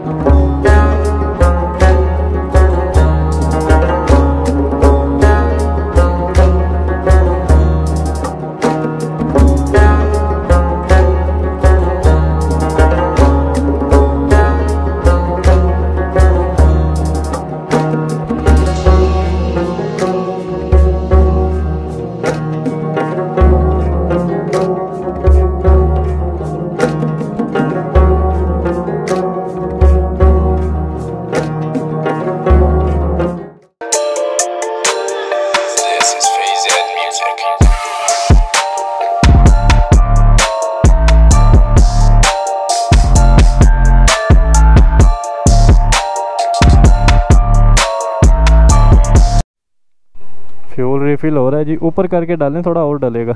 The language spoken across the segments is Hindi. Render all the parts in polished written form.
फ्यूल रिफ़िल हो रहा है जी, ऊपर करके डालें, थोड़ा और डलेगा।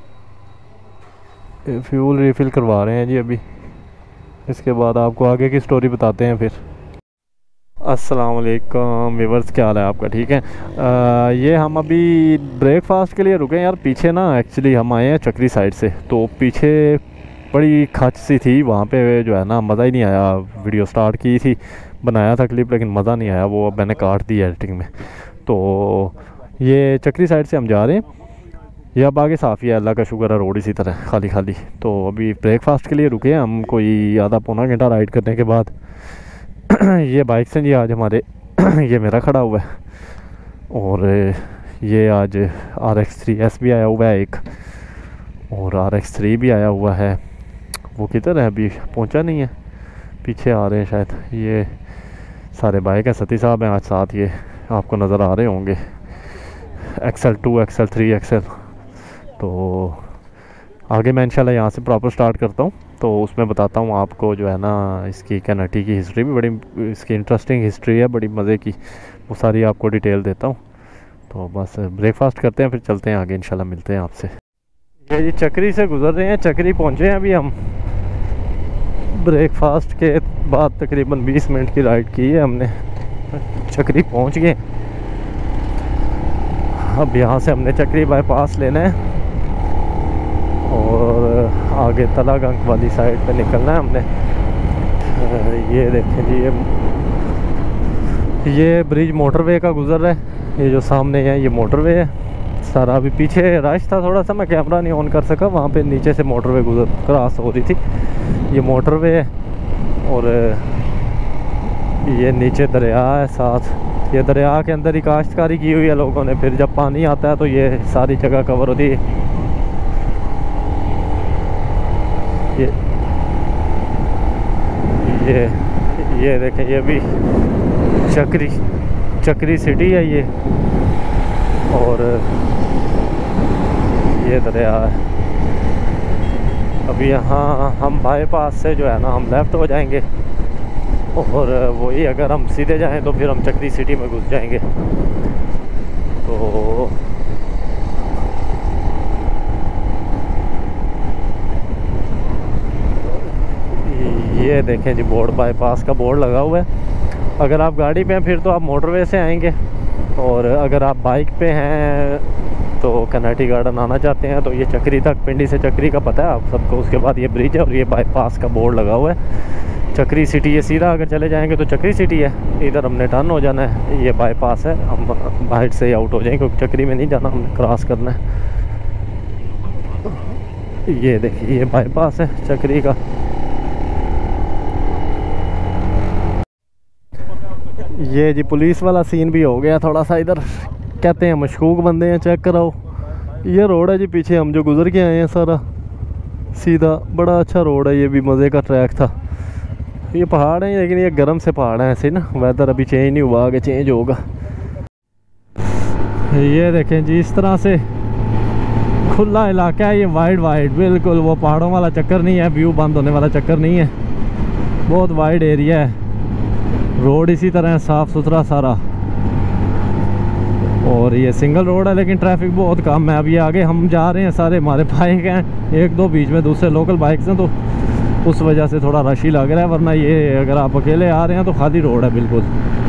फ्यूल रिफ़िल करवा रहे हैं जी अभी, इसके बाद आपको आगे की स्टोरी बताते हैं फिर। अस्सलाम वालेकुम व्यूअर्स, क्या हाल है आपका? ठीक है। ये हम अभी ब्रेकफास्ट के लिए रुके हैं यार। पीछे ना एक्चुअली हम आए हैं चक्री साइड से, तो पीछे बड़ी खच सी थी, वहाँ पे जो है ना मज़ा ही नहीं आया। वीडियो स्टार्ट की थी, बनाया था क्लिप, लेकिन मज़ा नहीं आया, वो मैंने काट दी एडिटिंग में। तो ये चक्री साइड से हम जा रहे हैं। ये अब आगे साफ़ ही है, अल्लाह का शुक्र है, रोड इसी तरह खाली खाली। तो अभी ब्रेकफास्ट के लिए रुके हैं हम, कोई आधा पौना घंटा राइड करने के बाद। ये बाइक से जी आज हमारे ये मेरा खड़ा हुआ है, और ये आज RX-3S भी आया हुआ है एक, और RX-3 भी आया हुआ है। वो किधर है? अभी पहुंचा नहीं है, पीछे आ रहे हैं शायद। ये सारे बाइक हैं, सती साहब हैं आज साथ, ये आपको नज़र आ रहे होंगे। XL2, XL3, XL। तो आगे मैं इंशाल्लाह यहाँ से प्रॉपर स्टार्ट करता हूँ, तो उसमें बताता हूँ आपको जो है ना इसकी कैनेटी की हिस्ट्री भी बड़ी, इसकी इंटरेस्टिंग हिस्ट्री है बड़ी मज़े की, वो सारी आपको डिटेल देता हूँ। तो बस ब्रेकफास्ट करते हैं, फिर चलते हैं आगे, इंशाल्लाह मिलते हैं आपसे। ये जी चक्री से गुज़र रहे हैं, चक्री पहुँचे हैं अभी हम। ब्रेकफास्ट के बाद तकरीबन 20 मिनट की राइड की है हमने, चक्री पहुँच गए। अब यहाँ से हमने चक्री बाईपास लेना है और आगे तलागंग वाली साइड पे निकलना है हमने। ये देखें जी, ये ब्रिज मोटरवे का गुजर रहा है। ये जो सामने है ये मोटरवे है सारा। अभी पीछे रश था थोड़ा सा, मैं कैमरा नहीं ऑन कर सका, वहाँ पे नीचे से मोटरवे क्रॉस हो रही थी। ये मोटरवे है, और ये नीचे दरिया है साथ। ये दरिया के अंदर ही काश्तकारी की हुई है लोगों ने, फिर जब पानी आता है तो ये सारी जगह कवर होती है। ये देखें, ये भी चक्री सिटी है ये, और ये दरिया है। अभी यहाँ हम बाईपास से जो है ना हम लेफ़्ट हो जाएंगे, और वही अगर हम सीधे जाएं तो फिर हम चक्री सिटी में घुस जाएंगे। तो ये देखें जी, बोर्ड बाईपास का बोर्ड लगा हुआ है। अगर आप गाड़ी पे हैं फिर तो आप मोटरवे से आएंगे, और अगर आप बाइक पे हैं तो कनाटी गार्डन आना चाहते हैं तो ये चक्री तक, पिंडी से चक्री का पता है आप सबको। उसके बाद ये ब्रिज है और ये बाईपास का बोर्ड लगा हुआ है, चक्री सिटी। ये सीधा अगर चले जाएंगे तो चक्री सिटी है, इधर हमने टर्न हो जाना है। ये बाईपास है, हम बाइट से ही आउट हो जाएंगे क्योंकि चक्री में नहीं जाना, हमने क्रॉस करना है। ये देखिए, ये बाईपास है चक्री का। ये जी पुलिस वाला सीन भी हो गया थोड़ा सा इधर, कहते हैं मशकूक बंदे हैं, चेक कराओ। ये रोड है जी पीछे हम जो गुजर के आए हैं सारा सीधा, बड़ा अच्छा रोड है, ये भी मज़े का ट्रैक था। ये पहाड़ है लेकिन ये गर्म से पहाड़ है ऐसे ना, वेदर अभी चेंज नहीं हुआ, आगे चेंज होगा। ये देखें जी, इस तरह से खुला इलाका है ये, वाइड बिल्कुल, वो पहाड़ों वाला चक्कर नहीं है, व्यू बंद होने वाला चक्कर नहीं है, बहुत वाइड एरिया है। रोड इसी तरह है, साफ़ सुथरा सारा, और ये सिंगल रोड है लेकिन ट्रैफिक बहुत कम है। अब ये आगे हम जा रहे हैं, सारे हमारे बाइक हैं, एक दो बीच में दूसरे लोकल बाइक्स हैं, तो उस वजह से थोड़ा रश ही लग रहा है, वरना ये अगर आप अकेले आ रहे हैं तो खाली रोड है बिल्कुल।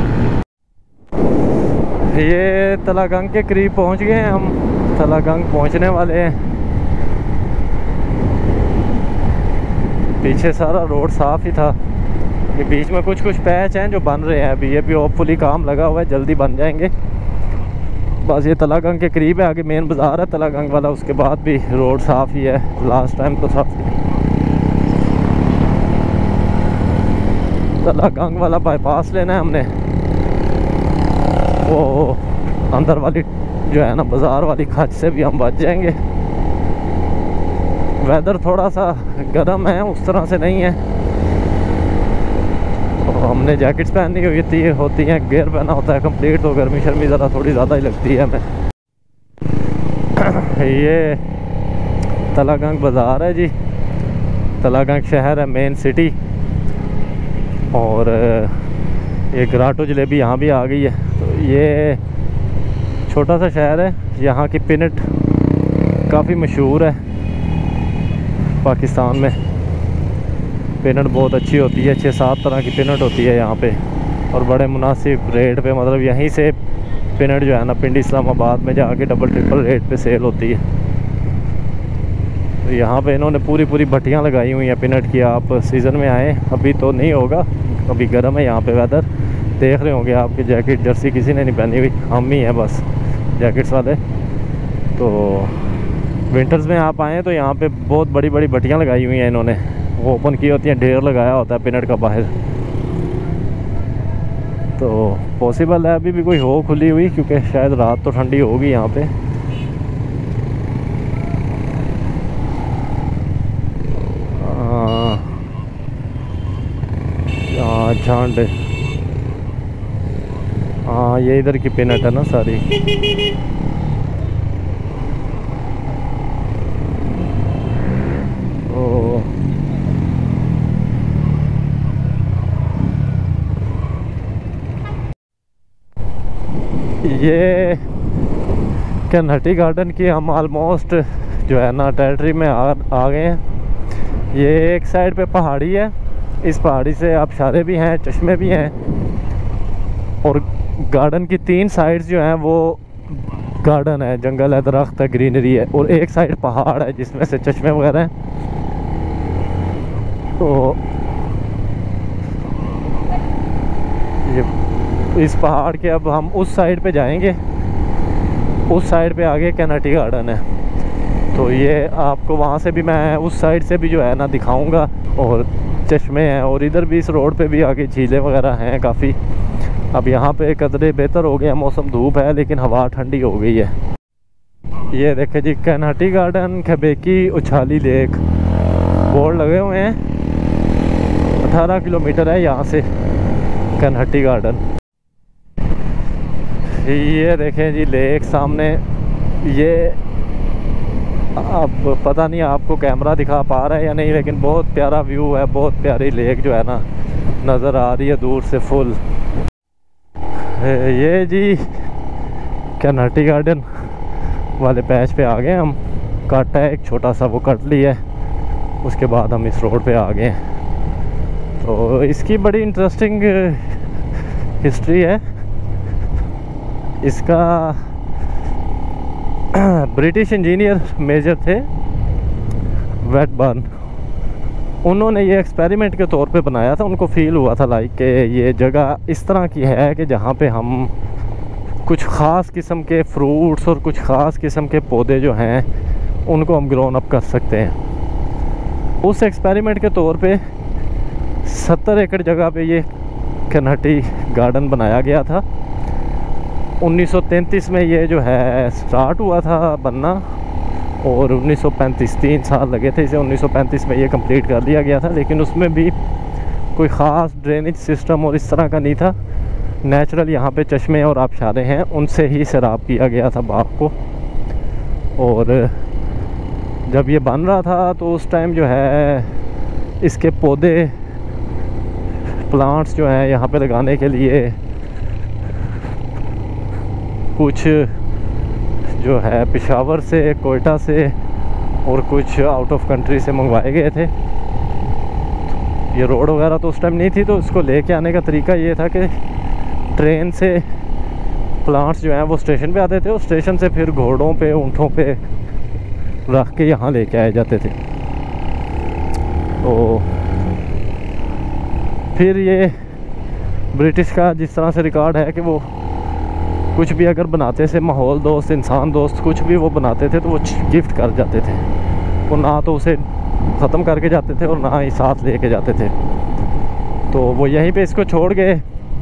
ये तलागंग के करीब पहुंच गए हैं हम, तलागंग पहुंचने वाले हैं। पीछे सारा रोड साफ़ ही था, ये बीच में कुछ कुछ पैच हैं जो बन रहे हैं अभी, ये भी होपफुली काम लगा हुआ है, जल्दी बन जाएंगे। बस ये तलागंग के करीब है, आगे मेन बाज़ार है तलागंग वाला, उसके बाद भी रोड साफ़ ही है, लास्ट टाइम तो साफ ही। तलागंग वाला बाईपास लेना है हमने, वो अंदर वाली जो है ना बाज़ार वाली खच से भी हम बच जाएंगे। वेदर थोड़ा सा गर्म है, उस तरह से नहीं है। तो हमने जैकेट्स पहनी हुई होती हैं, गियर पहना होता है कंप्लीट, तो गर्मी शर्मी ज़रा थोड़ी ज़्यादा ही लगती है हमें। ये तलागंग बाज़ार है जी, तलागंग शहर है, मेन सिटी। और ये घराटो जलेबी यहाँ भी आ गई है। तो ये छोटा सा शहर है, यहाँ की पिनट काफ़ी मशहूर है पाकिस्तान में। पिनट बहुत अच्छी होती है, 6-7 तरह की पिनट होती है यहाँ पे, और बड़े मुनासिब रेट पे, मतलब यहीं से पिनट जो है ना पिंडी इस्लामाबाद में जाके डबल ट्रिपल रेट पे सेल होती है। तो यहाँ पे इन्होंने पूरी भट्टियाँ लगाई हुई हैं पिनट की। आप सीज़न में आए, अभी तो नहीं होगा, अभी गर्म है यहाँ पे वेदर, देख रहे होंगे आपकी जैकेट जर्सी किसी ने नहीं पहनी हुई, हम ही हैं बस जैकेट्स वाले। तो विंटर्स में आप आएँ तो यहाँ पे बहुत बड़ी बड़ी भट्टियाँ लगाई हुई हैं इन्होंने, वो ओपन की होती हैं, ढेर लगाया होता है पिनट का बाहर। तो पॉसिबल है अभी भी कोई हो खुली हुई, क्योंकि शायद रात तो ठंडी होगी यहाँ पे। झांड, हाँ ये इधर की पिनट है ना सारी। ओ ये कन्हटी गार्डन की हम ऑलमोस्ट जो है ना टेरिटरी में आ गए हैं। ये एक साइड पे पहाड़ी है, इस पहाड़ी से आबशारे भी हैं, चश्मे भी हैं, और गार्डन की 3 साइड्स जो हैं वो गार्डन है, जंगल है, दरख्त है, ग्रीनरी है, और एक साइड पहाड़ है जिसमें से चश्मे वगैरह हैं। तो ये इस पहाड़ के अब हम उस साइड पे जाएंगे, उस साइड पे आगे कन्हटी गार्डन है। तो ये आपको वहाँ से भी मैं उस साइड से भी जो है ना दिखाऊंगा, और चश्मे हैं, और इधर भी इस रोड पे भी आगे झीलें वगैरह हैं काफ़ी। अब यहाँ पे कदरे बेहतर हो गया मौसम, धूप है लेकिन हवा ठंडी हो गई है। ये देखे जी Kanhatti garden, Khabeki Uchhali lake, board लगे हुए हैं। 18 किलोमीटर है यहाँ से कन्हटी गार्डन। ये देखें जी लेक सामने, ये अब पता नहीं आपको कैमरा दिखा पा रहा है या नहीं, लेकिन बहुत प्यारा व्यू है, बहुत प्यारी लेक जो है ना नज़र आ रही है दूर से फुल। ये जी कन्हटी गार्डन वाले पैच पे आ गए हम, कट है एक छोटा सा, वो कट लिया है, उसके बाद हम इस रोड पे आ गए हैं। तो इसकी बड़ी इंटरेस्टिंग हिस्ट्री है। इसका ब्रिटिश इंजीनियर मेजर थे वेटबर्न, उन्होंने ये एक्सपेरिमेंट के तौर पे बनाया था। उनको फील हुआ था लाइक कि ये जगह इस तरह की है कि जहाँ पे हम कुछ ख़ास किस्म के फ्रूट्स और कुछ ख़ास किस्म के पौधे जो हैं उनको हम ग्रोन अप कर सकते हैं। उस एक्सपेरिमेंट के तौर पे 70 एकड़ जगह पे ये कन्हटी गार्डन बनाया गया था। 1933 में ये जो है स्टार्ट हुआ था बनना, और 1935 3 साल लगे थे इसे, 1935 में ये कंप्लीट कर लिया गया था। लेकिन उसमें भी कोई ख़ास ड्रेनेज सिस्टम और इस तरह का नहीं था, नेचुरल यहाँ पे चश्मे और आबशारे हैं, उनसे ही सैराब किया गया था बाग को। और जब ये बन रहा था तो उस टाइम जो है इसके पौधे प्लांट्स जो हैं यहाँ पे लगाने के लिए कुछ जो है पेशावर से, कोयटा से और कुछ आउट ऑफ कंट्री से मंगवाए गए थे। ये रोड वगैरह तो उस टाइम नहीं थी, तो इसको लेके आने का तरीका ये था कि ट्रेन से प्लांट्स जो हैं वो स्टेशन पे आते थे, और स्टेशन से फिर घोड़ों पे, ऊँटों पे रख के यहाँ लेके आए जाते थे। तो फिर ये ब्रिटिश का जिस तरह से रिकॉर्ड है कि वो कुछ भी अगर बनाते थे, माहौल दोस्त, इंसान दोस्त, कुछ भी वो बनाते थे तो वो गिफ्ट कर जाते थे। वो ना तो उसे ख़त्म करके जाते थे और ना ही साथ लेके जाते थे। तो वो यहीं पे इसको छोड़ के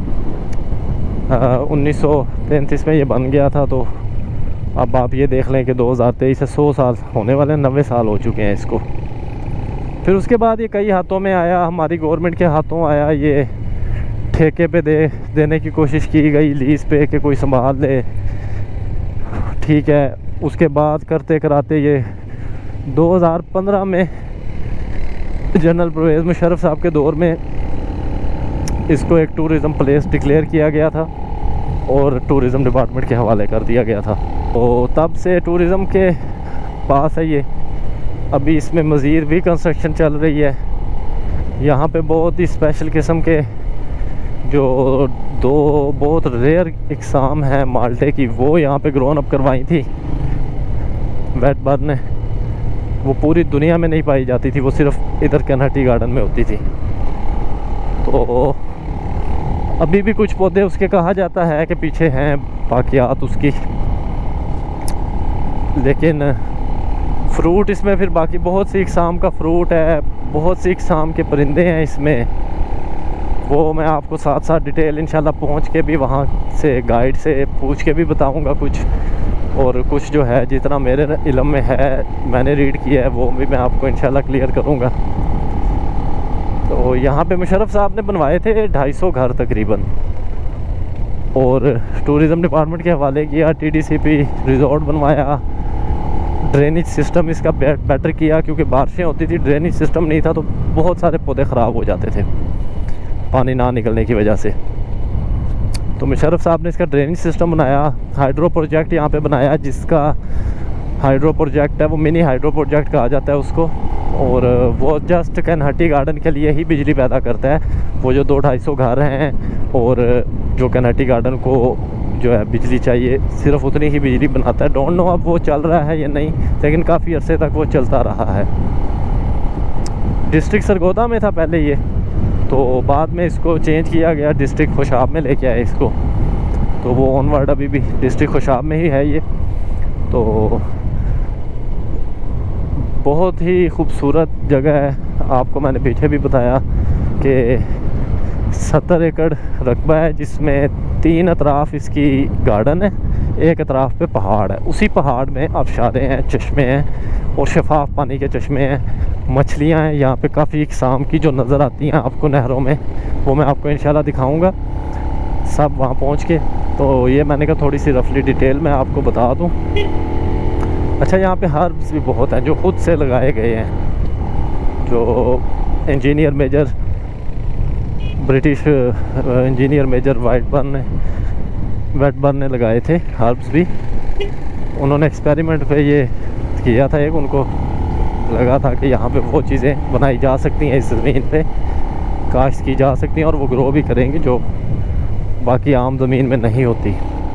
1933 में ये बन गया था। तो अब आप ये देख लें कि 2023 से 100 साल होने वाले, 90 साल हो चुके हैं इसको। फिर उसके बाद ये कई हाथों में आया, हमारी गवर्नमेंट के हाथों आया, ये ठेके पे देने की कोशिश की गई, लीज पे कि कोई संभाल ले, ठीक है। उसके बाद करते कराते ये 2015 में जनरल परवेज़ मुशर्रफ साहब के दौर में इसको एक टूरिज़म प्लेस डिक्लेयर किया गया था और टूरिज़म डिपार्टमेंट के हवाले कर दिया गया था। तो तब से टूरिज़म के पास है ये। अभी इसमें मज़ीद भी कंस्ट्रक्शन चल रही है। यहाँ पे बहुत ही स्पेशल किस्म के जो दो बहुत रेयर इकसाम हैं माल्टे की, वो यहाँ पे ग्रोन अप करवाई थी वेट बर्न ने। वो पूरी दुनिया में नहीं पाई जाती थी, वो सिर्फ इधर कन्हटी गार्डन में होती थी। तो अभी भी कुछ पौधे उसके कहा जाता है कि पीछे हैं बाकियात उसकी, लेकिन फ्रूट इसमें फिर बाकी बहुत सी इकसाम का फ्रूट है, बहुत सी इकसाम के परिंदे हैं इसमें। वो मैं आपको साथ साथ डिटेल इंशाल्लाह पहुंच के भी वहाँ से गाइड से पूछ के भी बताऊंगा कुछ, और कुछ जो है जितना मेरे इल्म में है, मैंने रीड किया है, वो भी मैं आपको इंशाल्लाह क्लियर करूंगा। तो यहाँ पे मुशर्रफ साहब ने बनवाए थे 250 घर तकरीबन, और टूरिज़म डिपार्टमेंट के हवाले किया, TDCP रिजॉर्ट बनवाया, ड्रेनेज सिस्टम इसका बेटर किया, क्योंकि बारिशें होती थी, ड्रेनेज सिस्टम नहीं था तो बहुत सारे पौधे ख़राब हो जाते थे पानी ना निकलने की वजह से। तो मुशर्रफ साहब ने इसका ड्रेनेज सिस्टम बनाया, हाइड्रो प्रोजेक्ट यहाँ पे बनाया, जिसका हाइड्रो प्रोजेक्ट है वो मिनी हाइड्रो प्रोजेक्ट कहा जाता है उसको, और वो जस्ट कन्हटी गार्डन के लिए ही बिजली पैदा करता है। वो जो 200-250 घर हैं और जो कन्हटी गार्डन को जो है बिजली चाहिए, सिर्फ उतनी ही बिजली बनाता है। डोंट नो अब वो चल रहा है या नहीं, लेकिन काफ़ी अरसे तक वो चलता रहा है। डिस्ट्रिक्ट सरगोदा में था पहले ये, तो बाद में इसको चेंज किया गया, डिस्ट्रिक्ट खुशाब में लेके आए इसको। तो वो ऑनवर्ड अभी भी डिस्ट्रिक्ट खुशाब में ही है ये। तो बहुत ही खूबसूरत जगह है। आपको मैंने पीछे भी बताया कि 70 एकड़ रकबा है, जिसमें 3 अतराफ़ इसकी गार्डन है, एक अतराफ़ पे पहाड़ है। उसी पहाड़ में आबशारें हैं, चश्मे हैं और शफाफ पानी के चश्मे हैं। मछलियाँ हैं यहाँ पे काफ़ी इकसाम की जो नज़र आती हैं आपको नहरों में, वो मैं आपको इंशाल्लाह दिखाऊंगा सब वहाँ पहुँच के। तो ये मैंने कहा थोड़ी सी रफली डिटेल में आपको बता दूँ। अच्छा, यहाँ पे हर्ब्स भी बहुत हैं जो खुद से लगाए गए हैं, जो engineer major British engineer major Wetburn ने लगाए थे हर्ब्स भी। उन्होंने एक्सपेरिमेंट पे ये किया था, एक उनको लगा था कि यहाँ पे वो चीज़ें बनाई जा सकती हैं, इस ज़मीन पे काश्त की जा सकती हैं और वो ग्रो भी करेंगी जो बाकी आम ज़मीन में नहीं होती।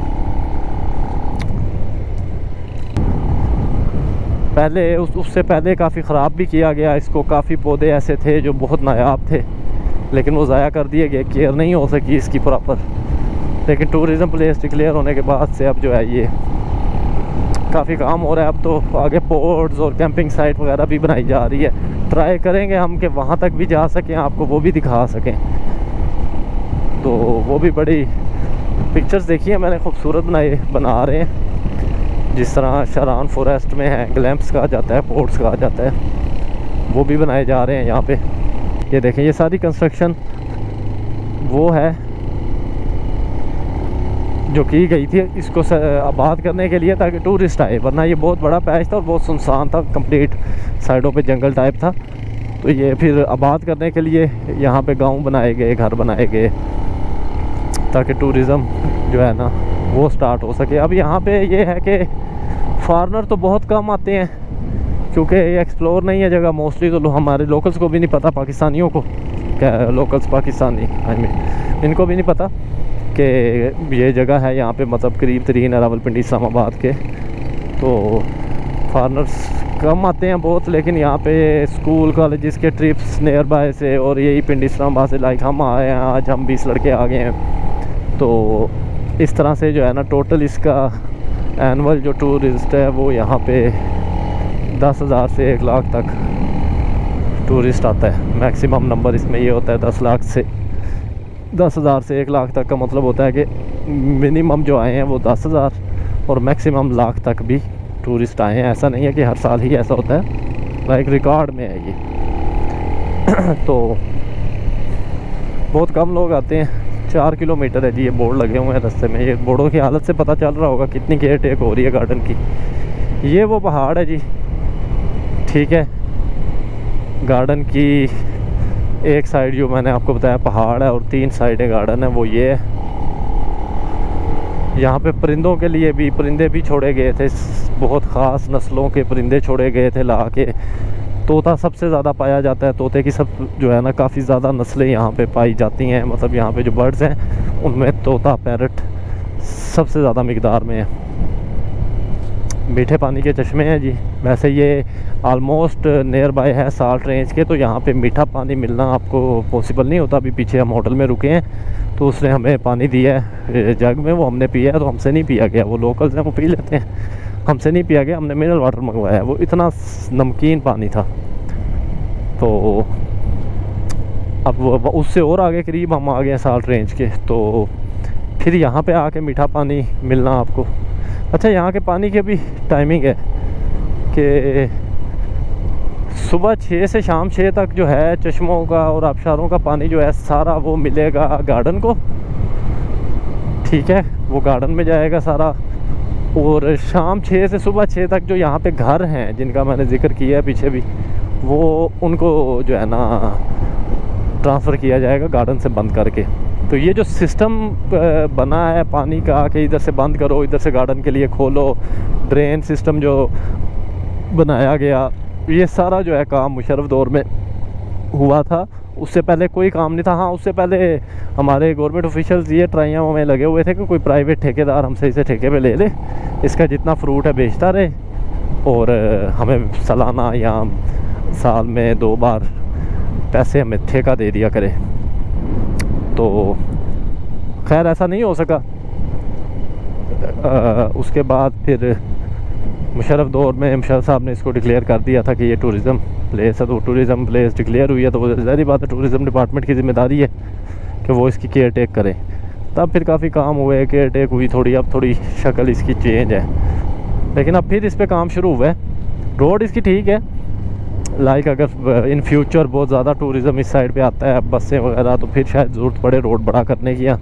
पहले उससे पहले काफ़ी ख़राब भी किया गया इसको। काफ़ी पौधे ऐसे थे जो बहुत नायाब थे, लेकिन वो ज़ाया कर दिए गए, केयर नहीं हो सकी इसकी प्रॉपर। लेकिन टूरिज़म प्लेस डिक्लेयर होने के बाद से अब जो है ये काफ़ी काम हो रहा है। अब तो आगे पोर्ट्स और कैंपिंग साइट वगैरह भी बनाई जा रही है। ट्राई करेंगे हम कि वहाँ तक भी जा सकें, आपको वो भी दिखा सकें। तो वो भी बड़ी पिक्चर्स देखी है मैंने, खूबसूरत बना रहे हैं। जिस तरह शरान फॉरेस्ट में है, ग्लैम्प्स कहा जाता है, पोर्ट्स कहा जाता है, वो भी बनाए जा रहे हैं यहाँ पे। ये देखें, ये सारी कंस्ट्रक्शन वो है जो की गई थी इसको आबाद करने के लिए, ताकि टूरिस्ट आए। वरना ये बहुत बड़ा पैच था और बहुत सुनसान था, कंप्लीट साइडों पे जंगल टाइप था। तो ये फिर आबाद करने के लिए यहाँ पे गांव बनाए गए, घर बनाए गए, ताकि टूरिज़म जो है ना वो स्टार्ट हो सके। अब यहाँ पे ये है कि फॉरेनर तो बहुत कम आते हैं, क्योंकि ये एक्सप्लोर नहीं है जगह मोस्टली। तो हमारे लोकल्स को भी नहीं पता, पाकिस्तानियों को, क्या लोकल्स पाकिस्तानी इनको भी नहीं पता कि ये जगह है यहाँ पे, मतलब करीब तरीन रावलपिंडी इस्लामाबाद के। तो फॉरेनर्स कम आते हैं बहुत, लेकिन यहाँ पे स्कूल कॉलेजेस के ट्रिप्स नियर बाय से और यही पिंड इस्लामाबाद से, लाइक हम आए हैं आज, हम 20 लड़के आ गए हैं। तो इस तरह से जो है ना टोटल इसका एनुअल जो टूरिस्ट है वो यहाँ पे 10,000 से 1 लाख तक टूरिस्ट आता है। मैक्सिमम नंबर इसमें ये होता है 10,000 से 1 लाख तक का मतलब होता है कि मिनिमम जो आए हैं वो 10,000 और मैक्सिमम लाख तक भी टूरिस्ट आए हैं। ऐसा नहीं है कि हर साल ही ऐसा होता है, लाइक रिकॉर्ड में है ये। तो बहुत कम लोग आते हैं। 4 किलोमीटर है जी, ये बोर्ड लगे हुए हैं रास्ते में। ये बोर्डों की हालत से पता चल रहा होगा कितनी केयर टेक हो रही है गार्डन की। ये वो पहाड़ है जी, ठीक है। गार्डन की एक साइड जो मैंने आपको बताया पहाड़ है और 3 साइडें गार्डन है, वो ये है। यहाँ पे परिंदों के लिए भी परिंदे भी छोड़े गए थे, बहुत ख़ास नस्लों के परिंदे छोड़े गए थे ला के। तोता सबसे ज़्यादा पाया जाता है, तोते की सब जो है ना काफ़ी ज़्यादा नस्लें यहाँ पे पाई जाती हैं। मतलब यहाँ पे जो बर्ड्स हैं उनमें तोता पैरट सबसे ज़्यादा मिकदार में है। मीठे पानी के चश्मे हैं जी। वैसे ये आलमोस्ट नियर बाय है साल्ट रेंज के, तो यहाँ पे मीठा पानी मिलना आपको पॉसिबल नहीं होता। अभी पीछे हम होटल में रुके हैं तो उसने हमें पानी दिया है जग में, वो हमने पिया है। तो हमसे नहीं पिया गया, वो लोकल्स हैं वो पी लेते हैं, हमसे नहीं पिया गया। हमने मिनरल वाटर मंगवाया है, वो इतना नमकीन पानी था। तो अब वो उससे और आगे करीब हम आ गए हैं साल्ट रेंज के, तो फिर यहाँ पे आके मीठा पानी मिलना आपको। अच्छा, यहाँ के पानी की भी टाइमिंग है कि सुबह 6 से शाम 6 तक जो है चश्मों का और आबशारों का पानी जो है सारा वो मिलेगा गार्डन को, ठीक है। वो गार्डन में जाएगा सारा। और शाम 6 से सुबह 6 तक जो यहाँ पे घर हैं जिनका मैंने जिक्र किया है पीछे भी, वो उनको जो है ना ट्रांसफ़र किया जाएगा गार्डन से बंद करके। तो ये जो सिस्टम बना है पानी का कि इधर से बंद करो इधर से गार्डन के लिए खोलो, ड्रेन सिस्टम जो बनाया गया, ये सारा जो है काम मुशर्रफ दौर में हुआ था। उससे पहले कोई काम नहीं था। हाँ, उससे पहले हमारे गवर्नमेंट ऑफिशियल्स ये ट्राइयाँ में लगे हुए थे कि कोई प्राइवेट ठेकेदार हमसे इसे ठेके पे ले ले, इसका जितना फ्रूट है बेचता रहे और हमें सालाना या साल में 2 बार पैसे हमें ठेका दे दिया करे। तो खैर ऐसा नहीं हो सका। उसके बाद फिर मुशर्रफ दौर में मुशर्रफ साहब ने इसको डिक्लेयर कर दिया था कि ये टूरिज़म प्लेस है। तो टूरिज़म प्लेस डिक्लेयर हुई है तो ज़ाहिर बात है टूरिज़म डिपार्टमेंट की ज़िम्मेदारी है कि वो इसकी केयर टेक करें। तब फिर काफ़ी काम हुए, केयर टेक हुई थोड़ी, अब थोड़ी शक्ल इसकी चेंज है, लेकिन अब फिर इस पर काम शुरू हुआ है। रोड इसकी ठीक है, लाइक अगर इन फ्यूचर बहुत ज़्यादा टूरिज़म इस साइड पे आता है बसें वगैरह, तो फिर शायद ज़रूरत पड़े रोड बड़ा करने की या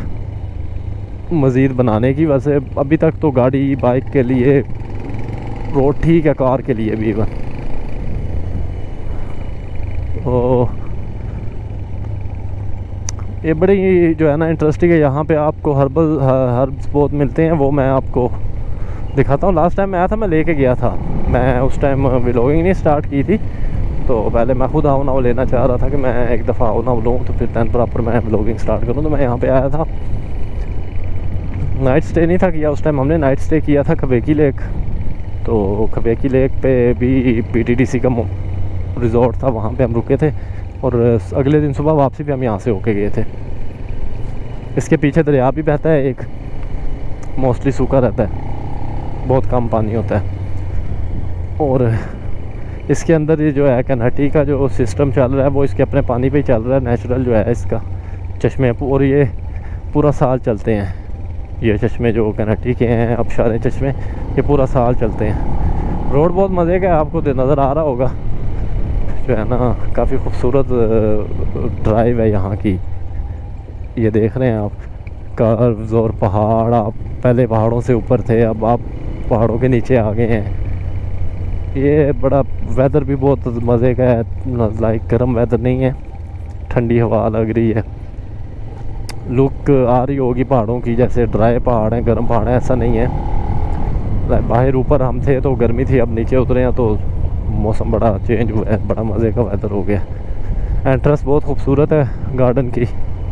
मज़ीद बनाने की। वैसे अभी तक तो गाड़ी बाइक के लिए रोड ठीक है, कार के लिए भी इवन। तो ये बड़ी जो है ना इंटरेस्टिंग है। यहाँ पे आपको हर्ब्स बहुत मिलते हैं, वो मैं आपको दिखाता हूँ। लास्ट टाइम मैं आया था, मैं लेके गया था। मैं उस टाइम व्लॉगिंग नहीं स्टार्ट की थी, तो पहले मैं खुद आओ नाव लेना चाह रहा था कि मैं एक दफ़ा आओ नाव लूँ तो फिर दैन प्रॉपर मैं व्लॉगिंग स्टार्ट करूँ। तो मैं यहाँ पे आया था, नाइट स्टे नहीं था किया उस टाइम, हमने नाइट स्टे किया था खबेकी लेक। तो खबेकी लेक पे भी PTDC का रिज़ॉर्ट था, वहाँ पे हम रुके थे और अगले दिन सुबह वापसी भी हम यहाँ से होके गए थे। इसके पीछे दरिया भी बहता है एक, मोस्टली सूखा रहता है, बहुत कम पानी होता है। और इसके अंदर ये जो है कनहट्टी का जो सिस्टम चल रहा है वो इसके अपने पानी पे ही चल रहा है, नेचुरल जो है इसका चश्मे, और ये पूरा साल चलते हैं। ये चश्मे जो कनहट्टी के हैं आबशारें चश्मे, ये पूरा साल चलते हैं। रोड बहुत मज़े का है, आपको नज़र आ रहा होगा जो है ना, काफ़ी खूबसूरत ड्राइव है यहाँ की। ये देख रहे हैं आप कर्व्स और पहाड़, आप पहले पहाड़ों से ऊपर थे, अब आप पहाड़ों के नीचे आ गए हैं। ये बड़ा वेदर भी बहुत मज़े का है, लाइक गर्म वेदर नहीं है, ठंडी हवा लग रही है। लुक आ रही होगी पहाड़ों की, जैसे ड्राई पहाड़ हैं, गर्म पहाड़ हैं, ऐसा नहीं है। बाहर ऊपर हम थे तो गर्मी थी, अब नीचे उतरे हैं तो मौसम बड़ा चेंज हुआ है, बड़ा मज़े का वेदर हो गया। एंट्रेंस बहुत खूबसूरत है गार्डन की।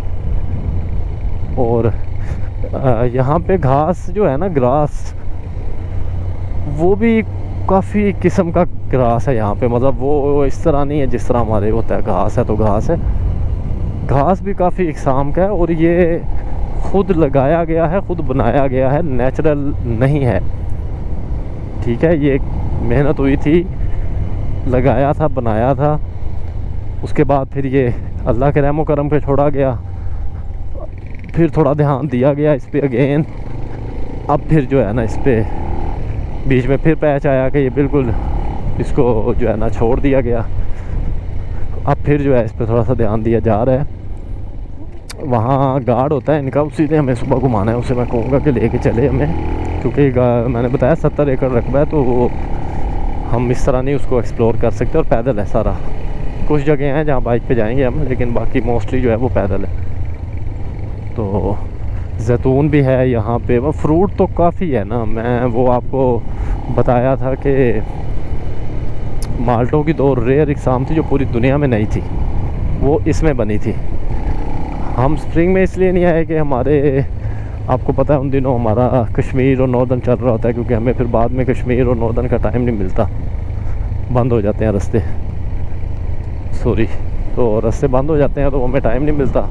और यहाँ पे घास जो है ना, ग्रास, वो भी काफ़ी किस्म का घास है यहाँ पे, मतलब वो इस तरह नहीं है जिस तरह हमारे होता है घास है तो घास है। घास भी काफ़ी इकसाम का है और ये खुद लगाया गया है, खुद बनाया गया है, नेचुरल नहीं है। ठीक है, ये मेहनत हुई थी, लगाया था, बनाया था, उसके बाद फिर ये अल्लाह के रहमो करम पे छोड़ा गया, फिर थोड़ा ध्यान दिया गया इस पर अगेन। अब फिर जो है ना इस पर बीच में फिर पैच आया कि ये बिल्कुल इसको जो है ना छोड़ दिया गया। अब फिर जो है इस पर थोड़ा सा ध्यान दिया जा रहा है। वहाँ गार्ड होता है इनका, उसी ने हमें सुबह घुमाना है, उसे मैं कहूँगा कि लेके चले हमें, क्योंकि मैंने बताया 70 एकड़ रकबा है, तो हम इस तरह नहीं उसको एक्सप्लोर कर सकते। और पैदल है सारा, कुछ जगह हैं जहाँ बाइक पे जाएंगे हम, लेकिन बाकी मोस्टली जो है वो पैदल है। तो जैतून भी है यहाँ पे, वो फ्रूट तो काफ़ी है ना। मैं वो आपको बताया था कि माल्टों की 2 रेयर इकसाम थी जो पूरी दुनिया में नहीं थी, वो इसमें बनी थी। हम स्प्रिंग में इसलिए नहीं आए कि हमारे, आपको पता है उन दिनों हमारा कश्मीर और नॉर्दर्न चल रहा होता है, क्योंकि हमें फिर बाद में कश्मीर और नॉर्दर्न का टाइम नहीं मिलता, बंद हो जाते हैं रास्ते, सॉरी, तो रास्ते बंद हो जाते हैं तो हमें टाइम नहीं मिलता,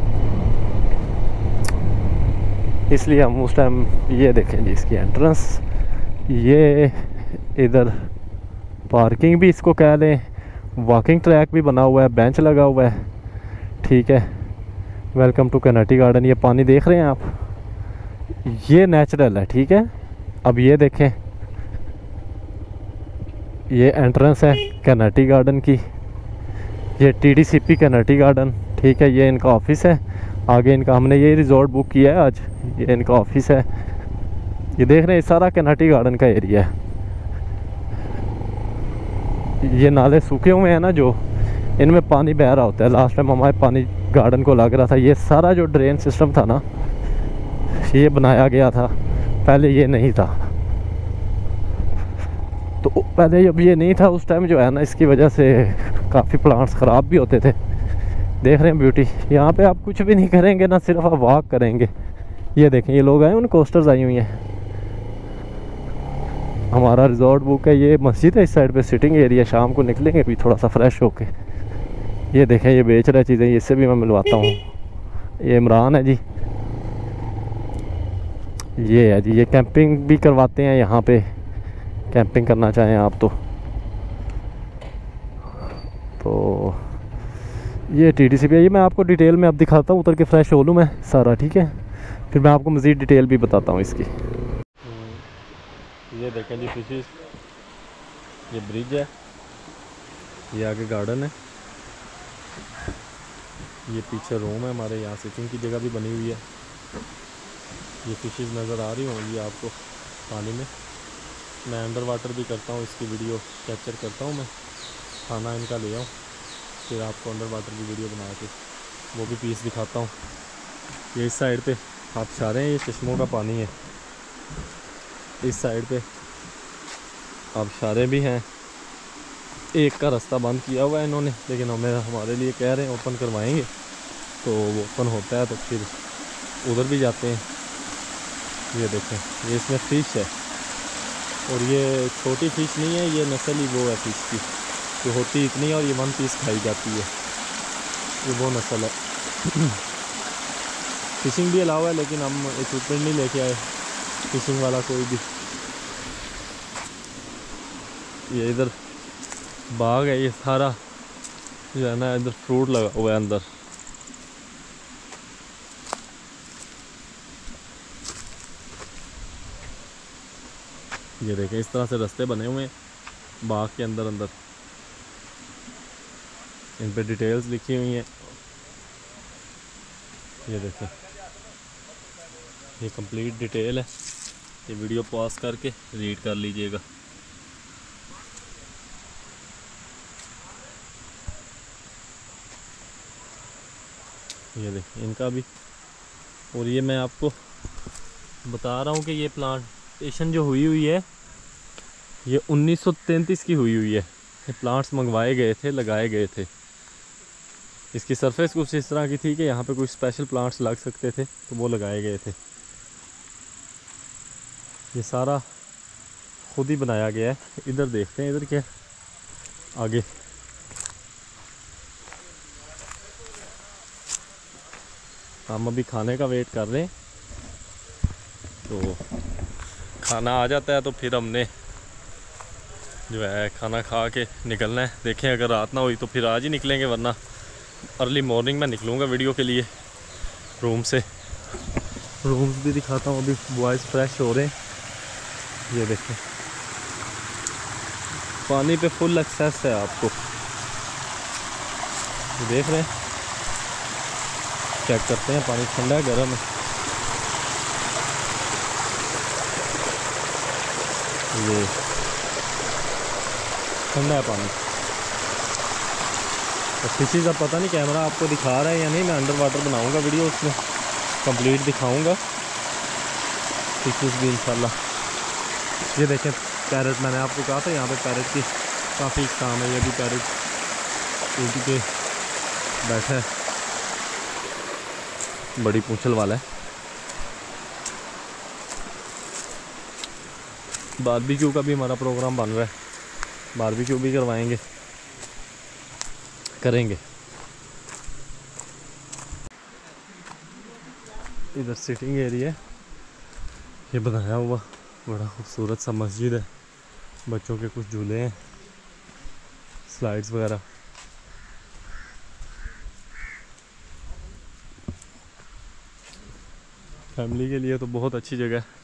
इसलिए हम उस टाइम। ये देखें जी इसकी एंट्रेंस, ये इधर पार्किंग भी इसको कह लें, वॉकिंग ट्रैक भी बना हुआ है, बेंच लगा हुआ है। ठीक है, वेलकम टू कैनेटी गार्डन। ये पानी देख रहे हैं आप, ये नेचुरल है। ठीक है, अब ये देखें, ये एंट्रेंस है कैनेटी गार्डन की, ये TDCP कैनेटी गार्डन। ठीक है, ये इनका ऑफिस है, आगे इनका, हमने ये रिजॉर्ट बुक किया है आज, ये इनका ऑफिस है। ये देख रहे हैं सारा कैनेटी गार्डन का एरिया है। ये नाले सूखे हुए हैं ना जो, इनमें पानी बह रहा होता है। लास्ट टाइम हमारे पानी गार्डन को लग रहा था। ये सारा जो ड्रेन सिस्टम था ना, ये बनाया गया था, पहले ये नहीं था। तो पहले जब ये नहीं था उस टाइम जो है ना, इसकी वजह से काफ़ी प्लांट्स ख़राब भी होते थे। देख रहे हैं ब्यूटी, यहाँ पे आप कुछ भी नहीं करेंगे ना, सिर्फ आप वॉक करेंगे। ये देखें, ये लोग आए, उन कोस्टर्स आई हुई हैं। हमारा रिजॉर्ट बुक है, ये मस्जिद है इस साइड पे, सिटिंग एरिया, शाम को निकलेंगे अभी थोड़ा सा फ्रेश होके। ये देखें, ये बेच रहे चीज़ें, इससे भी मैं मिलवाता हूँ। ये इमरान है जी, ये है जी, ये कैंपिंग भी करवाते हैं यहाँ पे, कैंपिंग करना चाहें आप तो ये TDCP है। ये मैं आपको डिटेल में अब दिखाता हूँ, उतर के फ्रेश हो लूँ मैं सारा। ठीक है, फिर मैं आपको मज़ीद डिटेल भी बताता हूँ इसकी। ये देखें जी फिशेस, ये ब्रिज है, ये आगे गार्डन है, ये पीछे रूम है हमारे, यहाँ सिटिंग की जगह भी बनी हुई है। ये फिशेस नज़र आ रही होंगी आपको पानी में। मैं अंडर वाटर भी करता हूँ, इसकी वीडियो कैप्चर करता हूँ मैं, खाना इनका ले आऊँ, फिर आपको अंडर वाटर की वीडियो बना के वो भी पीस दिखाता हूँ। ये इस साइड पे आप चाह रहे हैं, ये चश्मों का पानी है। इस साइड पे आप इशारे भी हैं, एक का रास्ता बंद किया हुआ है इन्होंने, लेकिन हमारे लिए कह रहे हैं ओपन करवाएंगे, तो वो ओपन होता है तो फिर उधर भी जाते हैं। ये देखें, ये इसमें फ़िश है, और ये छोटी फ़िश नहीं है, ये नस्ल ही वो है फ़िश की जो होती इतनी है, और ये 1 पीस खाई जाती है, ये वो नस्ल है। फ़िशिंग भी अलावा है, लेकिन हम इक्विपमेंट नहीं लेके आए फ़िशिंग वाला कोई भी। ये इधर बाग है, ये सारा जो है ना, इधर फ्रूट लगा हुआ है अंदर। ये देखें, इस तरह से रास्ते बने हुए हैं बाग के अंदर अंदर, इन पे डिटेल्स लिखी हुई हैं। ये देखें, ये कंप्लीट डिटेल है, ये वीडियो पॉज करके रीड कर लीजिएगा। ये देखिए इनका भी, और ये मैं आपको बता रहा हूँ कि ये प्लांटेशन जो हुई है, ये 1933 की हुई है। ये प्लांट्स मंगवाए गए थे, लगाए गए थे। इसकी सरफेस कुछ इस तरह की थी कि यहाँ पे कुछ स्पेशल प्लांट्स लग सकते थे, तो वो लगाए गए थे। ये सारा खुद ही बनाया गया है। इधर देखते हैं इधर क्या आगे। हम अभी खाने का वेट कर रहे हैं, तो खाना आ जाता है तो फिर हमने जो है खाना खा के निकलना है। देखें अगर रात ना हुई तो फिर आज ही निकलेंगे, वरना अर्ली मॉर्निंग में निकलूँगा वीडियो के लिए रूम से। रूम्स भी दिखाता हूँ, अभी बॉयज़ फ्रेश हो रहे हैं। ये देखें पानी पे फुल एक्सेस है आपको, देख रहे हैं। चेक करते हैं पानी ठंडा है गर्म है। ये ठंडा है पानी। तो फिशेज़ अब पता नहीं कैमरा आपको दिखा रहा है या नहीं, मैं अंडर वाटर बनाऊँगा वीडियो, उसमें कंप्लीट दिखाऊँगा फिशेज़ भी इंशाल्लाह। ये देखें पैरेट, मैंने आपको कहा था यहाँ पे पैरेट की काफ़ी काम है। ये भी पैरेट ऊँटी पे बैठा है, बड़ी पूंछल वाला है। बारबेक्यू का भी हमारा प्रोग्राम बन रहा है, बारबेक्यू भी करवाएंगे, करेंगे। इधर सिटिंग एरिया है, ये बनाया हुआ बड़ा खूबसूरत सा मस्जिद है। बच्चों के कुछ झूले हैं, स्लाइड्स वगैरह। फैमिली के लिए तो बहुत अच्छी जगह है।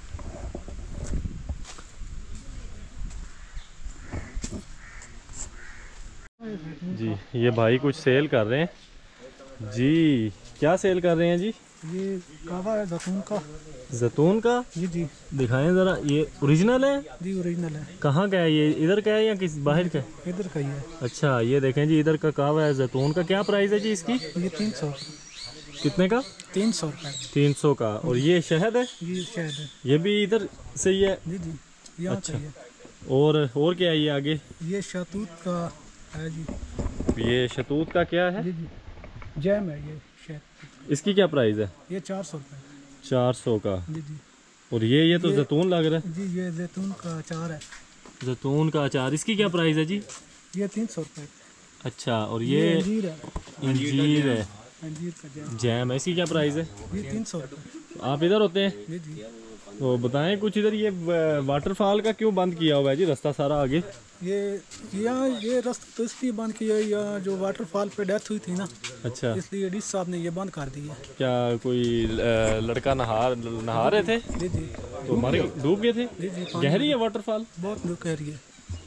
जी ये भाई कुछ सेल कर रहे हैं जी। क्या सेल कर रहे हैं जी? ये कहवा है जैतून का। जैतून का? जी जी दिखाएं ज़रा। ये ओरिजिनल है जी, ओरिजिनल है। कहाँ का है ये? इधर का है या किस बाहर का है? इधर का ही है। अच्छा ये देखें जी, इधर का कहवा है जैतून का। क्या प्राइस है जी इसकी? ये 300। कितने का? 300 रुपये। 300 का। और ये शहद है? जी शहद है। ये भी इधर से ही है? जी जी यहाँ अच्छा। का ही है। और क्या है ये आगे? ये शहतूत का है जी। ये शहतूत का क्या है? जी जी जैम है ये शहद। इसकी क्या प्राइस है? ये 400 रुपये। 400 का। जी जी। और ये तो जैतून लग रहा है जी, ये जैतून का अचार है। जैतून का अचार, इसकी क्या प्राइस है जी? ये 300 रुपये। अच्छा। और ये अंजीर है। अंजीर है, अंजीर का जैम। जैम है, इसकी क्या प्राइस है? ये 300 रुपये। आप इधर होते हैं? जी जी। तो बताएं कुछ। इधर ये वाटरफॉल का क्यों बंद किया हुआ है जी, रास्ता सारा आगे? ये यहाँ ये रास्ता तो इसलिए बंद किया है, यहाँ जो वाटरफॉल पे डेथ हुई थी ना, अच्छा। इसलिए डीसी साहब ने ये बंद कर दिया। क्या कोई लड़का नहा रहे थे जी जी। तो हमारे डूब गए थे? जी जी। गहरी है वाटरफॉल? बहुत गहरी है।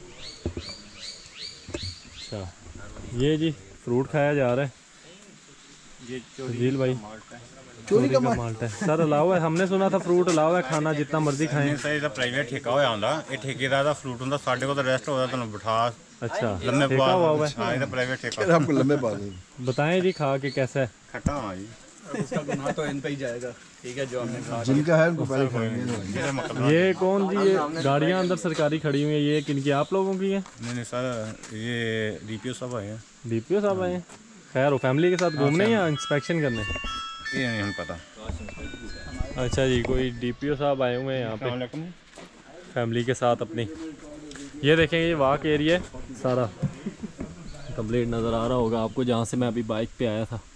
अच्छा। ये जी फ्रूट खाया जा रहा है। ये झील भाई चोरी का माल्टा है सर। अलावा है, हमने सुना था फ्रूट अलावा है, खाना जितना मर्जी खाएं। सर ਇਹਦਾ ਪ੍ਰਾਈਵੇਟ ਠੇਕਾ ਹੋਇਆ ਹੁੰਦਾ, ਇਹ ਠੇਕੇਦਾਰ ਦਾ ਫਰੂਟ ਹੁੰਦਾ, ਸਾਡੇ ਕੋਲ ਤਾਂ ਰੈਸਟ ਹੋਦਾ ਤੁਹਾਨੂੰ ਬਿਠਾ अच्छा ਲੰਮੇ ठेका हुआ है। ਹਾਂ ਇਹਦਾ ਪ੍ਰਾਈਵੇਟ ਠੇਕਾ आपको लंबे पा दें। बताएं जी खा के कैसा है? ਖੱਟਾ ਹਾਂ ਜੀ उसका गुनाह तो इन पे ही जाएगा। ठीक है जो हमने कहा। जिनका है उनको पहले खाएंगे। ਇਹਦਾ ਮਤਲਬ ये कौन जी? ये गाड़ियाँ अंदर सरकारी खड़ी हुई हैं, ये किनकी? आप लोगों की है? नहीं सर, ये डीपीओ साहब आए हैं। डीपीओ साहब आए हैं? खैर हो फैमिली के साथ घूमने या इंस्पेक्शन करने? ये नहीं हमें पता। अच्छा जी, कोई डीपीओ साहब आए हुए हैं यहाँ पे फैमिली के साथ अपनी। ये देखेंगे ये वाक एरिया सारा कंप्लीट नज़र आ रहा होगा आपको, जहाँ से मैं अभी बाइक पे आया था।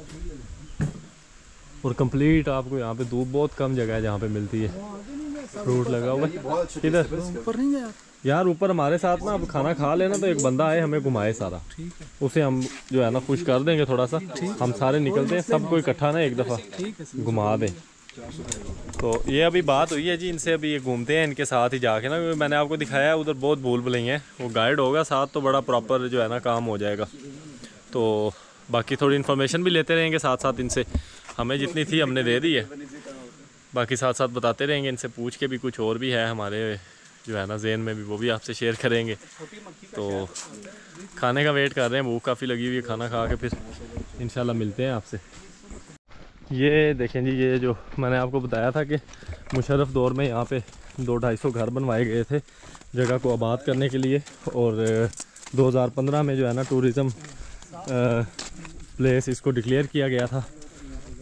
और कंप्लीट आपको यहाँ पे धूप बहुत कम जगह है जहाँ पे मिलती है। फ्रूट लगा हुआ है। किधर ऊपर नहीं गया यार? ऊपर हमारे साथ ना, अब खाना खा लेना तो एक बंदा आए हमें घुमाए सारा, ठीक है। उसे हम जो है ना खुश कर देंगे थोड़ा सा। हम सारे निकलते हैं, सबको इकट्ठा ना एक दफ़ा ठीक है। घुमा दें। तो ये अभी बात हुई है जी इनसे, अभी ये घूमते हैं इनके साथ ही जाके ना, क्योंकि मैंने आपको दिखाया है उधर बहुत भूल भुलैया हैं। वो गाइड होगा साथ तो बड़ा प्रॉपर जो है ना काम हो जाएगा। तो बाकी थोड़ी इन्फॉर्मेशन भी लेते रहेंगे साथ साथ इनसे, हमें जितनी थी हमने दे दी है, बाकी साथ साथ बताते रहेंगे इनसे पूछ के भी। कुछ और भी है हमारे जो है ना ज़हन में भी, वो भी आपसे शेयर करेंगे। तो खाने का वेट कर रहे हैं, भूख काफ़ी लगी हुई है, खाना खा के फिर इंशाल्लाह मिलते हैं आपसे। ये देखें जी, ये जो मैंने आपको बताया था कि मुशर्रफ दौर में यहाँ पे 200-250 घर बनवाए गए थे जगह को आबाद करने के लिए। और 2015 में जो है ना टूरिज़म प्लेस इसको डिक्लेयर किया गया था,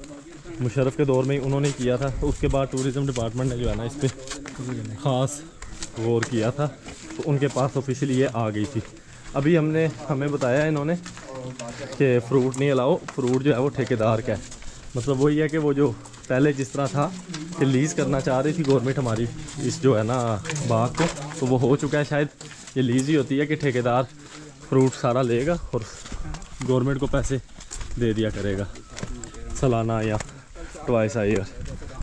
मुशर्रफ के दौर में ही उन्होंने किया था। तो उसके बाद टूरिज़म डिपार्टमेंट ने जो है ना इस पर ख़ास गौर किया था तो उनके पास ऑफिशियली ये आ गई थी। अभी हमें बताया इन्होंने कि फ़्रूट नहीं अलाओ, फ्रूट जो है वो ठेकेदार का है। मतलब वही है कि वो जो पहले जिस तरह था कि लीज़ करना चाह रही थी गवर्नमेंट हमारी इस जो है ना बाग को, तो वो हो चुका है शायद। ये लीज़ ही होती है कि ठेकेदार फ्रूट सारा लेगा और गवर्नमेंट को पैसे दे दिया करेगा सालाना या ट्वाइस आ ईयर।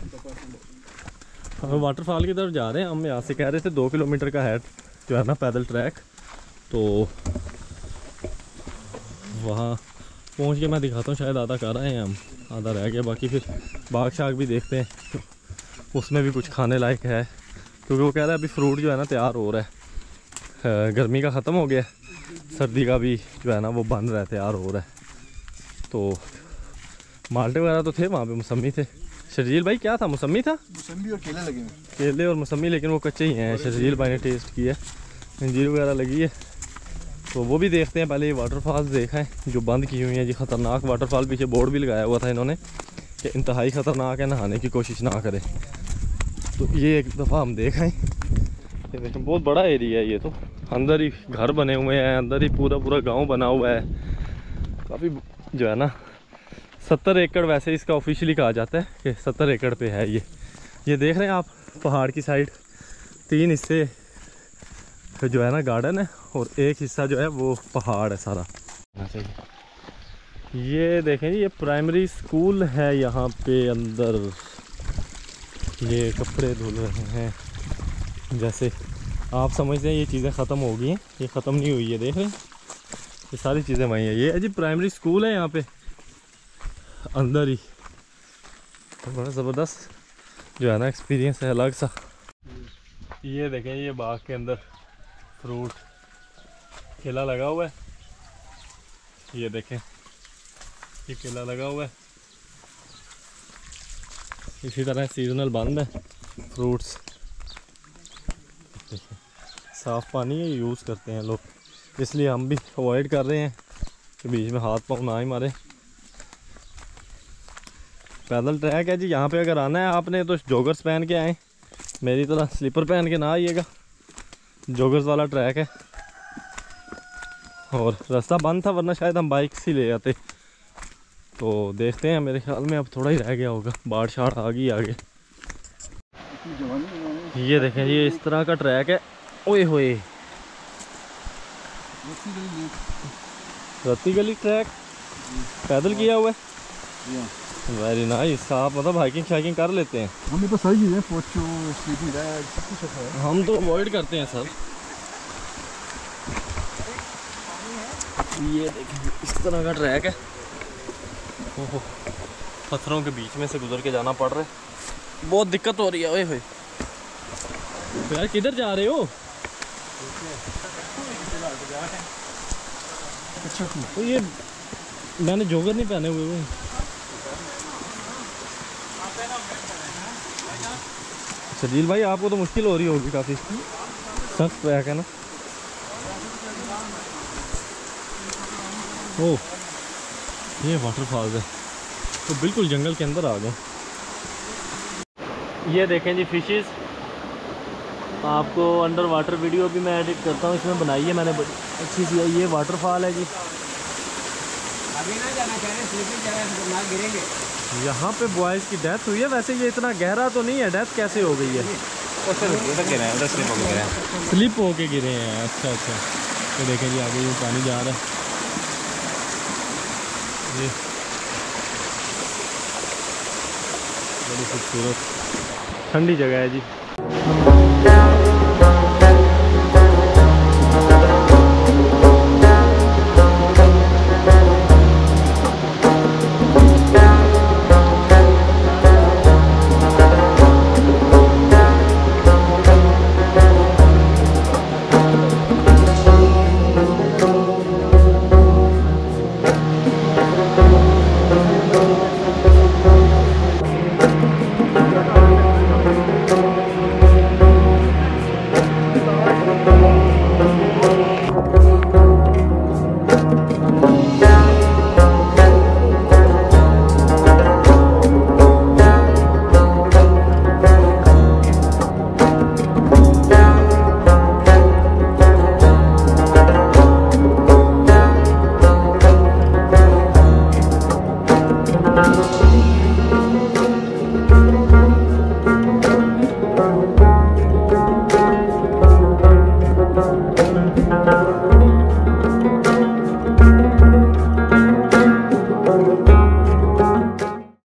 हम वाटरफॉल की तरफ जा रहे हैं। हम यहाँ से कह रहे थे 2 किलोमीटर का है जो है ना पैदल ट्रैक, तो वहाँ पहुँच के मैं दिखाता हूँ। शायद आधा कर रहे हैं हम, आधा रह गया। बाकी फिर बाग शाग भी देखते हैं, तो उसमें भी कुछ खाने लायक है, क्योंकि वो कह रहा है अभी फ्रूट जो है ना तैयार हो रहा है। गर्मी का ख़त्म हो गया, सर्दी का भी जो है ना वो बन रहा है, तैयार हो रहा है। तो माल्टे वगैरह तो थे वहाँ पे, मौसमी थे। शर्जील भाई क्या था, मौसमी था? मौसमी और केले लगे हैं। केले और मौसमी, लेकिन वो कच्चे ही हैं। शर्जील भाई ने टेस्ट किया, अंजीर वगैरह लगी है, तो वो भी देखते हैं। पहले ये वाटरफॉल्स देखा है जो बंद की हुई हैं जी, ख़तरनाक वाटरफॉल। पीछे बोर्ड भी लगाया हुआ था इन्होंने कि इंतहाई ख़तरनाक है, नहाने की कोशिश ना करें। तो ये एक दफ़ा हम देखें। ये देखें बहुत बड़ा एरिया है ये, तो अंदर ही घर बने हुए हैं, अंदर ही पूरा गाँव बना हुआ है। काफ़ी जो है ना 70 एकड़ वैसे इसका ऑफिशियली कहा जाता है कि 70 एकड़ पे है ये देख रहे हैं आप पहाड़ की साइड। 3 हिस्से जो है ना गार्डन है और एक हिस्सा जो है वो पहाड़ है सारा। ये देखें जी, ये प्राइमरी स्कूल है यहाँ पे अंदर। ये कपड़े धुल रहे हैं, जैसे आप समझते हैं ये चीज़ें ख़त्म हो गई हैं, ये ख़त्म नहीं हुई है। देख रहे हैं ये सारी चीज़ें वहीं हैं। ये जी प्राइमरी स्कूल है यहाँ पे अंदर ही। तो बड़ा ज़बरदस्त जो है ना एक्सपीरियंस है, अलग सा। ये देखें ये बाग के अंदर फ्रूट केला लगा हुआ है। ये देखें ये केला लगा हुआ है। इसी तरह सीजनल बंद है फ्रूट्स। देखें साफ़ पानी है, यूज़ करते हैं लोग, इसलिए हम भी अवॉइड कर रहे हैं कि बीच में हाथ पाँव ना ही मारे। पैदल ट्रैक है जी यहाँ पे। अगर आना है आपने तो जॉगर्स पहन के आएँ, मेरी तरह स्लीपर पहन के ना आइएगा। जॉगर्स वाला ट्रैक है और रास्ता बंद था, वरना शायद हम बाइक से ले आते। तो देखते हैं, मेरे ख्याल में अब थोड़ा ही रह गया होगा, बाढ़ शाढ़ आ गई आगे। ये देखें ये इस तरह का ट्रैक है। ओए होए रत्ती गली ट्रैक पैदल किया हुआ है। Very nice. आप मतलब हाइकिंग शाइकिंग कर लेते हैं? हमें तो सही चीज़ें, पोचो स्लीपिंग बैग सब कुछ है। हम तो अवॉइड करते हैं सर। ये देखिए इस तरह का ट्रैक है। ओहो पत्थरों के बीच में से गुजर के जाना पड़ रहा है, बहुत दिक्कत हो रही है। ओए होए तो यार किधर जा रहे हो? तो ये मैंने जॉगर नहीं पहने हुए वो। शर्जील भाई आपको तो मुश्किल हो रही होगी, काफ़ी सख्त ट्रैक है ना। ओह ये वाटरफॉल्स है, तो बिल्कुल जंगल के अंदर आ गए। ये देखें जी फिशेस। आपको अंडर वाटर वीडियो भी मैं एडिट करता हूँ, इसमें बनाई है मैंने बड़ी अच्छी सी। ये वाटरफॉल है जी। अभी ना जाना चाह रहे, स्लीपिंग जा रहे हैं, खतरनाक गिरेंगे। यहाँ पे बॉयज़ की डेथ हुई है। वैसे ये इतना गहरा तो नहीं है, डेथ कैसे हो गई है? स्लिप होके गिरे हैं। अच्छा। तो देखें जी आगे ये पानी जा रहा है। ये बड़ी खूबसूरत ठंडी जगह है जी। है।